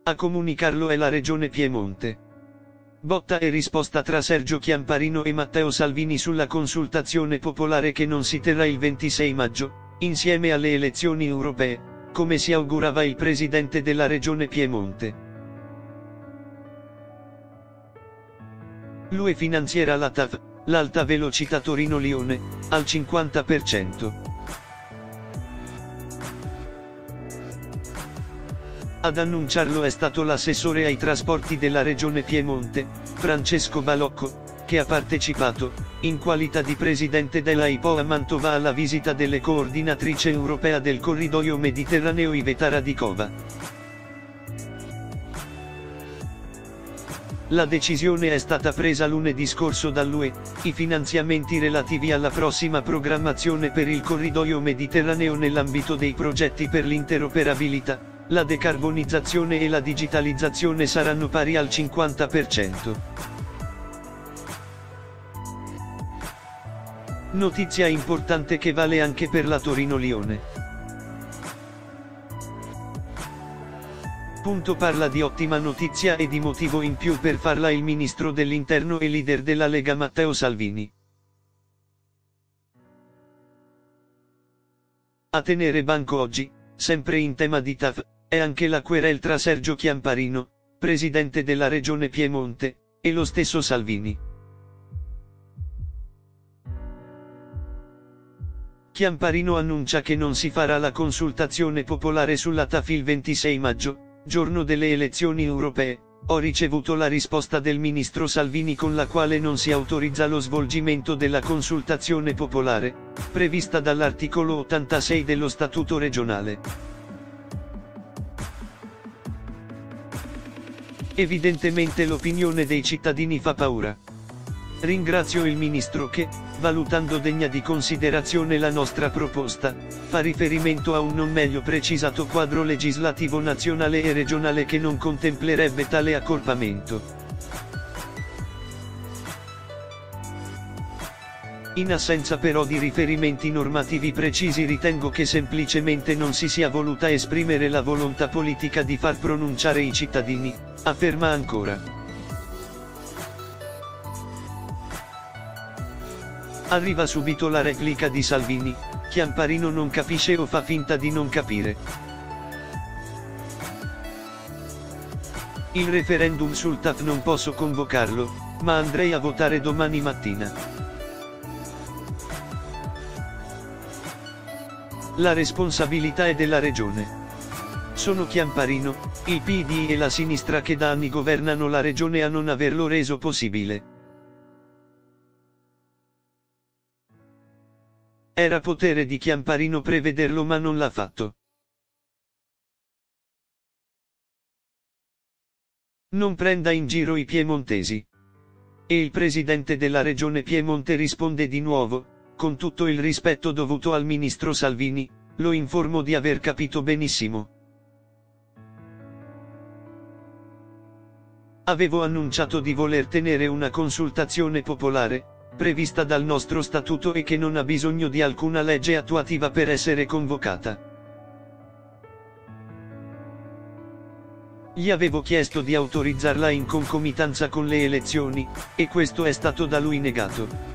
A comunicarlo è la Regione Piemonte. Botta e risposta tra Sergio Chiamparino e Matteo Salvini sulla consultazione popolare che non si terrà il 26 maggio, insieme alle elezioni europee, come si augurava il presidente della Regione Piemonte. L'UE finanzierà la TAV, l'alta velocità Torino-Lione, al 50%. Ad annunciarlo è stato l'assessore ai trasporti della Regione Piemonte, Francesco Balocco, che ha partecipato, in qualità di presidente della IPO a Mantova alla visita delle coordinatrice europea del corridoio mediterraneo Iveta Radikova. La decisione è stata presa lunedì scorso dall'UE, i finanziamenti relativi alla prossima programmazione per il corridoio mediterraneo nell'ambito dei progetti per l'interoperabilità, la decarbonizzazione e la digitalizzazione saranno pari al 50%. Notizia importante che vale anche per la Torino-Lione. Parla di ottima notizia e di motivo in più per farla il ministro dell'Interno e leader della Lega Matteo Salvini. A tenere banco oggi, sempre in tema di TAV, è anche la querel tra Sergio Chiamparino, presidente della Regione Piemonte, e lo stesso Salvini. Chiamparino annuncia che non si farà la consultazione popolare sulla TAV il 26 maggio, giorno delle elezioni europee. Ho ricevuto la risposta del ministro Salvini con la quale non si autorizza lo svolgimento della consultazione popolare, prevista dall'articolo 86 dello Statuto regionale. Evidentemente l'opinione dei cittadini fa paura. Ringrazio il ministro che, valutando degna di considerazione la nostra proposta, fa riferimento a un non meglio precisato quadro legislativo nazionale e regionale che non contemplerebbe tale accorpamento. In assenza però di riferimenti normativi precisi ritengo che semplicemente non si sia voluta esprimere la volontà politica di far pronunciare i cittadini, afferma ancora. Arriva subito la replica di Salvini: Chiamparino non capisce o fa finta di non capire. Il referendum sul TAV non posso convocarlo, ma andrei a votare domani mattina. La responsabilità è della Regione. Sono Chiamparino, il PD e la sinistra che da anni governano la Regione a non averlo reso possibile. Era potere di Chiamparino prevederlo ma non l'ha fatto. Non prenda in giro i piemontesi. E il presidente della Regione Piemonte risponde di nuovo: con tutto il rispetto dovuto al ministro Salvini, lo informo di aver capito benissimo. Avevo annunciato di voler tenere una consultazione popolare, prevista dal nostro statuto e che non ha bisogno di alcuna legge attuativa per essere convocata. Gli avevo chiesto di autorizzarla in concomitanza con le elezioni, e questo è stato da lui negato.